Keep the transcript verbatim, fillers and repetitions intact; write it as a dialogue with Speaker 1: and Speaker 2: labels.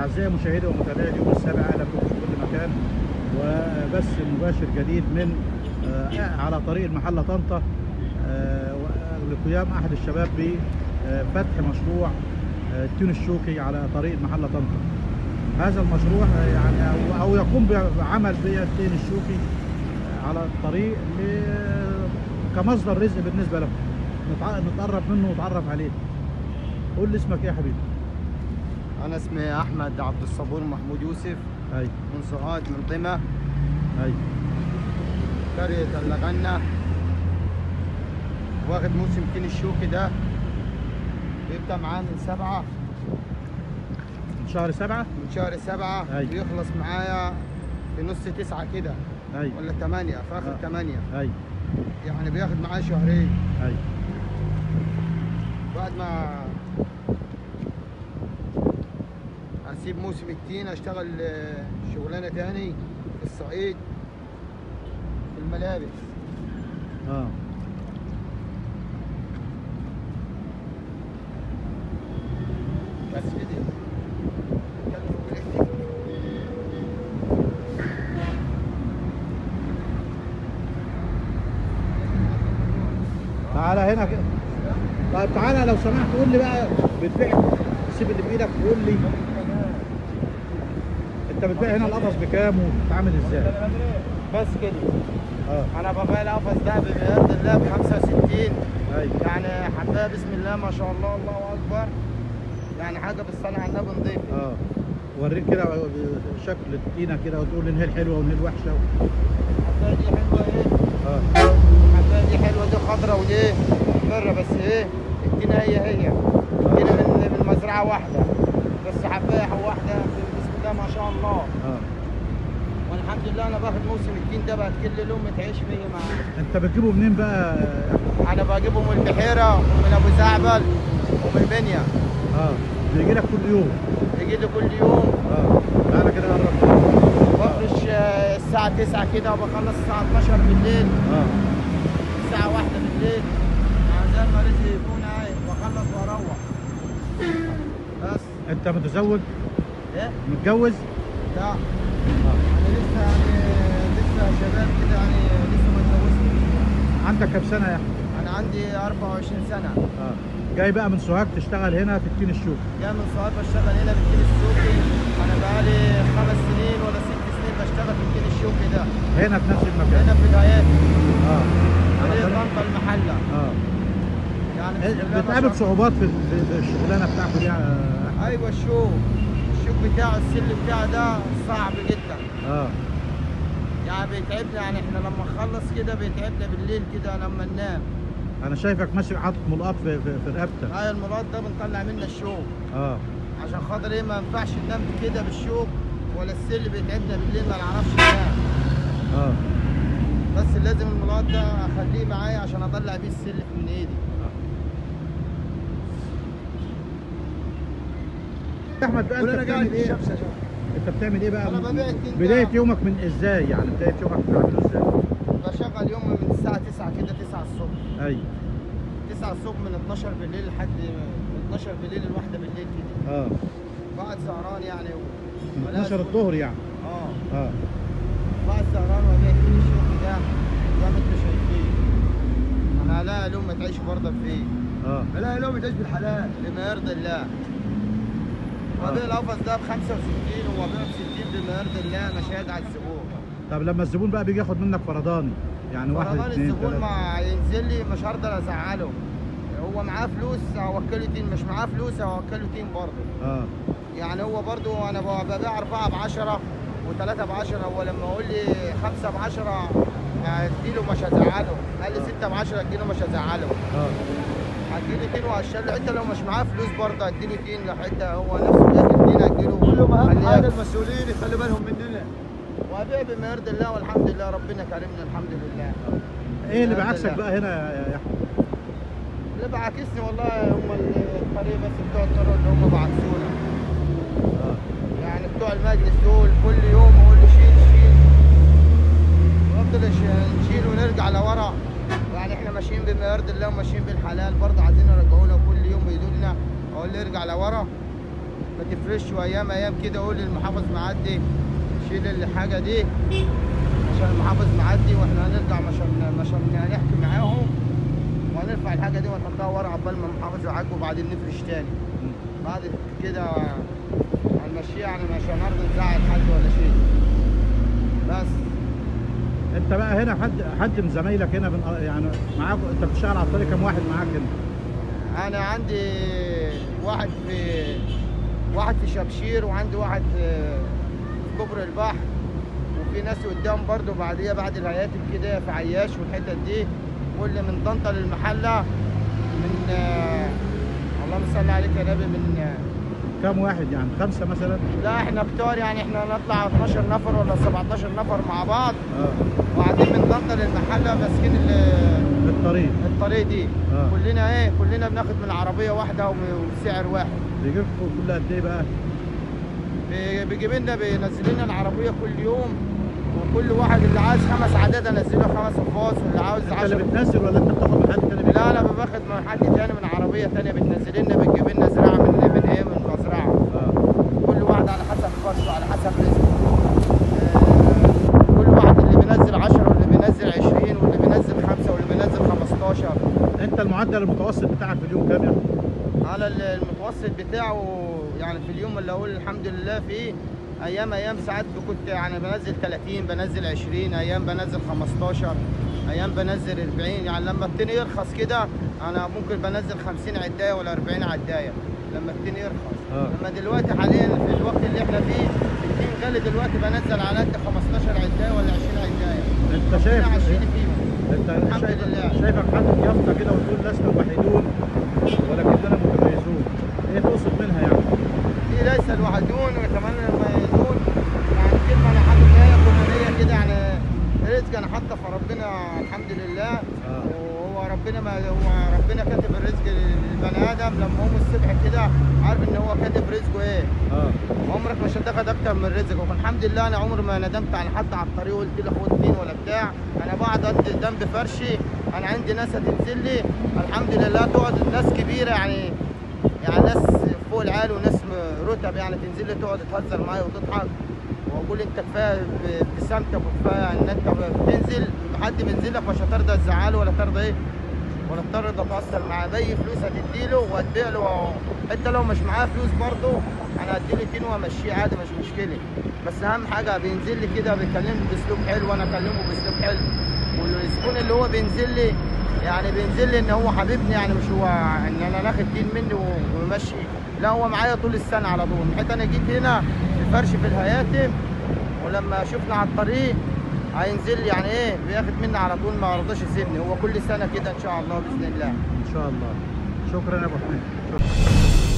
Speaker 1: أعزائي مشاهدي ومتابعي اليوم السابع، أهلا بكم في كل مكان، وبث مباشر جديد من آه على طريق المحلة طنطا آه لقيام أحد الشباب بفتح مشروع آه التين الشوكي على طريق المحلة طنطا. هذا المشروع آه يعني أو, أو يقوم بعمل بالتين الشوكي على الطريق كمصدر رزق بالنسبة لهم، نتقرب منه ونتعرف عليه. قول لي اسمك ايه يا حبيبي؟
Speaker 2: أنا اسمي أحمد عبد الصبور محمود يوسف.
Speaker 1: أي
Speaker 2: من سوهاج، من طمة.
Speaker 1: أي
Speaker 2: قرية اللغنة. واخد موسم تين الشوكي ده، بيبدأ معاه من سبعة
Speaker 1: من شهر سبعة
Speaker 2: من شهر سبعة
Speaker 1: أي.
Speaker 2: بيخلص معايا في نص تسعة كده،
Speaker 1: أي
Speaker 2: ولا تمانية، في آخر
Speaker 1: آه.
Speaker 2: تمانية.
Speaker 1: أي
Speaker 2: يعني بياخد معايا شهرين.
Speaker 1: أي
Speaker 2: بعد ما اسيب موسم التين اشتغل شغلانه تاني في الصعيد في الملابس.
Speaker 1: اه
Speaker 2: بس كده.
Speaker 1: تعالى هنا كده. طيب تعالى لو سمحت قول لي بقى، بتبيع، سيب اللي بايدك وقول لي انت بتبيع هنا القفص بكام وبتتعامل ازاي؟
Speaker 2: بس كده.
Speaker 1: اه
Speaker 2: انا ببيع القفص ده بمقدار الله ب خمسة وستين.
Speaker 1: ايوه
Speaker 2: يعني حبايه بسم الله ما شاء الله، الله اكبر. يعني حاجه بالصلاه على النبي نضيفه.
Speaker 1: اه وريك كده شكل التينه كده وتقول لي نهيل حلوه ونهيل وحشه.
Speaker 2: الحبايه دي حلوه ايه؟
Speaker 1: اه
Speaker 2: الحبايه دي حلوه، دي خضراء ودي مره، بس ايه التينه هي هي التينه من من مزرعه واحده، بس حبايه واحده بسم الله ما شاء الله.
Speaker 1: اه
Speaker 2: والحمد لله انا باخد موسم التين ده بقت كل لقمه تعيش فيا معايا.
Speaker 1: انت بتجيبه منين بقى؟
Speaker 2: انا بجيبه من البحيره ومن ابو زعبل ومن بنيا.
Speaker 1: اه بيجي لك كل يوم؟
Speaker 2: يجي لي كل يوم.
Speaker 1: اه تعالى كده قرب.
Speaker 2: بفرش الساعه تسعة كده وبخلص الساعه اتناشر بالليل.
Speaker 1: اه
Speaker 2: الساعه واحدة بالليل، زي ما رزقي يكون عايز بخلص واروح. بس
Speaker 1: انت متزوج؟
Speaker 2: ايه؟
Speaker 1: متجوز؟
Speaker 2: لا
Speaker 1: اه
Speaker 2: انا لسه يعني لسه شباب كده، يعني لسه ما اتجوزتش.
Speaker 1: عندك كام سنه يا احمد؟
Speaker 2: انا عندي أربعة وعشرين سنه.
Speaker 1: اه جاي بقى من سوهاج تشتغل هنا في التين الشوكي؟
Speaker 2: جاي من سوهاج بشتغل هنا في التين الشوكي. انا بقالي خمس سنين ولا ست سنين بشتغل في التين الشوكي ده.
Speaker 1: هنا في نفس المكان؟
Speaker 2: هنا في الهيئات.
Speaker 1: اه
Speaker 2: على طنطا المحله.
Speaker 1: اه
Speaker 2: يعني بسم الله ما
Speaker 1: بتقابل
Speaker 2: شاء
Speaker 1: صعوبات في في الشغلانه بتاعته دي يا
Speaker 2: الله.
Speaker 1: احمد؟
Speaker 2: ايوه الشوك الشوك بتاعه السلم بتاعه ده صعب جدا.
Speaker 1: اه
Speaker 2: يعني بيتعبنا، يعني احنا لما نخلص كده بيتعبنا بالليل كده لما ننام.
Speaker 1: انا شايفك ماشي حاطط ملقاط في في, في رقبتك.
Speaker 2: هاي المراد ده بنطلع منه الشوك
Speaker 1: اه
Speaker 2: عشان خاطر ايه ما ينفعش ننام كده بالشوك، ولا السل بيتعبنا بالليل ما نعرفش ننام.
Speaker 1: اه
Speaker 2: بس لازم المراد ده اخليه معايا عشان اطلع بيه السلك من ايدي.
Speaker 1: يا احمد بقى انت بتعمل ايه؟ انت بتعمل ايه بقى؟
Speaker 2: أنا ببيع التين ده.
Speaker 1: بدايه يومك من ازاي؟ يعني بدايه يومك بتعمله ازاي؟
Speaker 2: بشغل يومي من الساعه تسعة كده، تسعة الصبح.
Speaker 1: ايوه
Speaker 2: تسعة الصبح من اتناشر بالليل لحد من اتناشر بالليل لواحدة بالليل كده.
Speaker 1: اه
Speaker 2: بعد سهران يعني و...
Speaker 1: من اتناشر الظهر يعني؟
Speaker 2: اه
Speaker 1: اه
Speaker 2: بعد سهران وبيع كل الشغل ده زي ما انتوا شايفين. انا الاقي لقمة تعيش برضه فيه.
Speaker 1: اه
Speaker 2: الاقي لقمة تعيش بالحلال بما يرضي الله. وبيع القفص ده ب خمسة وستين وبيع ب ستين بما يرضي الله، مش هيجي على الزبون.
Speaker 1: طب لما الزبون بقى بيجي ياخد منك فرداني، يعني واحد
Speaker 2: فرضان
Speaker 1: اثنين
Speaker 2: الزبون
Speaker 1: ثلاثة،
Speaker 2: ما ينزل لي مش هقدر ازعله. هو معاه فلوس هوكله تين، مش معاه فلوس هوكله تين برضه.
Speaker 1: اه
Speaker 2: يعني هو برضه انا ببيع اربعه ب عشرة وثلاثه ب عشرة. هو لما يقول لي خمسه ب عشرة اديله مش هزعله، قال لي سته ب عشرة اديله مش هزعله.
Speaker 1: اه
Speaker 2: هديله تين وهشيله حته، لو مش معاه فلوس برضه هديله تين لحته هو نفسه بياكل تين هديله.
Speaker 3: كلهم اهم حاجه المسؤولين يخلوا بالهم مننا.
Speaker 2: وابيع بما يرضي الله والحمد لله، ربنا كرمنا الحمد لله.
Speaker 1: ايه اللي بعكسك بقى هنا يا احمد؟
Speaker 2: اللي بعاكسني والله هم الطريق، بس بتوع الطرق اللي هم بعكسونا.
Speaker 1: اه
Speaker 2: يعني بتوع المجلس دول كل يوم يقول لي شيل شيل، نفضل نشيل ونرجع لورا. يعني احنا ماشيين بما يرضي الله وماشيين بالحلال، برضه عايزين يرجعونا كل يوم يدوا لنا، اقول لي ارجع لورا. ما تفرش، وايام ايام كده قول للمحافظ معدي شيل الحاجه دي عشان المحافظ معدي، واحنا هنرجع مش هن- مش هن- هنحكي معاهم وهنرفع الحاجه دي ونحطها ورا عقبال ما المحافظ يعاقبه وبعدين نفرش تاني. بعد كده هنمشيها يعني مش هنرضى نزعل حد ولا شيء. بس
Speaker 1: انت بقى هنا حد حد من زمايلك هنا من يعني معاك، انت بتشتغل على الطريق كام واحد معاك هنا؟
Speaker 2: انا عندي واحد في واحد في شبشير، وعندي واحد في كبر البحر، وفي ناس قدام برضو بعديها بعد الهياتم كده في عياش والحتت دي، واللي من طنطا للمحله من آه، اللهم صل عليك يا نبي من آه،
Speaker 1: كام واحد يعني؟ خمسه مثلا؟
Speaker 2: لا احنا كتار يعني، احنا نطلع اتناشر نفر ولا سبعتاشر نفر مع بعض،
Speaker 1: اه
Speaker 2: وقاعدين من طنطا للمحله ماسكين ال-
Speaker 1: الطريق.
Speaker 2: الطريق دي.
Speaker 1: آه.
Speaker 2: كلنا ايه كلنا بناخد من العربيه واحده وبسعر واحد.
Speaker 1: بيجيبكم كل قد ايه بقى؟
Speaker 2: بي- بيجيب لنا بينزل لنا العربيه كل يوم، وكل واحد اللي عايز خمس عدد انزله خمس انفاس، واللي عاوز
Speaker 1: انت اللي
Speaker 2: عشرة.
Speaker 1: بتنزل ولا انت بتاخد من حد تاني؟
Speaker 2: لا انا باخد من حد تاني من عربيه تانيه بتنزل لنا، بتجيب لنا زراعه من من ايه من المزرعه.
Speaker 1: اه
Speaker 2: كل واحد على حسب فرشه على حسب رزقه. آه، كل واحد اللي بينزل عشرة واللي بينزل عشرين واللي بينزل خمسة واللي بينزل خمستاشر.
Speaker 1: انت المعدل المتوسط بتاعك في اليوم كام يعني؟
Speaker 2: على المتوسط بتاعه يعني في اليوم اللي اقول الحمد لله فيه ايام ايام ساعات كنت يعني بنزل تلاتين بنزل عشرين، ايام بنزل خمستاشر، ايام بنزل اربعين. يعني لما التاني يرخص كده انا ممكن بنزل خمسين عدايه ولا اربعين عدايه لما التاني يرخص.
Speaker 1: آه.
Speaker 2: لما دلوقتي حاليا في الوقت اللي احنا فيه التين غالي، دلوقتي بنزل على قد خمستاشر عدايه ولا عشرين عدايه.
Speaker 1: انت شايف
Speaker 2: ربنا عايشين فيهم.
Speaker 1: انت
Speaker 2: الحمد
Speaker 1: شايف
Speaker 2: لله.
Speaker 1: شايفك حاطط يافطه كده وتقول لسنا الوحيدون ولكننا متميزون، ايه تقصد منها يعني؟
Speaker 2: دي ليس الوحدون وكمان المميزون، يعني كلمة أنا حاططها قرآنية كده، يعني رزق أنا حاطه في ربنا الحمد لله.
Speaker 1: آه.
Speaker 2: وهو ربنا ما هو ربنا كاتب الرزق للبني آدم لما يقوم الصبح كده عارف إن هو كاتب رزقه إيه.
Speaker 1: اه
Speaker 2: عمرك مش هتاخد أكتر من رزقك، والحمد لله أنا عمري ما ندمت على حد على الطريق وقلت له خد اتنين ولا بتاع. أنا بقعد أدي جنب فرشي، أنا عندي ناس هتنزل لي الحمد لله، تقعد ناس كبيرة يعني يعني ناس فوق العال وناس رتب يعني تنزل لي تقعد تهزر معايا وتضحك، واقول انت كفايه ابتسامتك وكفايه ان انت بتنزل، حد بينزل لك مش هترضى تزعله ولا ترضى ايه ولا ترضى تتاثر معاه. باي فلوس هتديله وهتبيع له، حتى لو مش معاه فلوس برضه انا هديله تين وامشيه عادي مش مشكله. بس اهم حاجه بينزل لي كده بيكلمني باسلوب حلو وانا اكلمه باسلوب حلو، والزبون اللي هو بينزل لي يعني بينزل لي ان هو حبيبني، يعني مش هو ان انا ناخد دين مني وماشي، لا هو معايا طول السنه على طول. من حيث انا جيت هنا الفرش في الهياتم، ولما شفنا على الطريق هينزل لي يعني ايه بياخد مني على طول، ما رضاش يسيبني. هو كل سنه كده ان شاء الله باذن الله.
Speaker 1: ان شاء الله. شكرا يا ابو حميد. شكرا.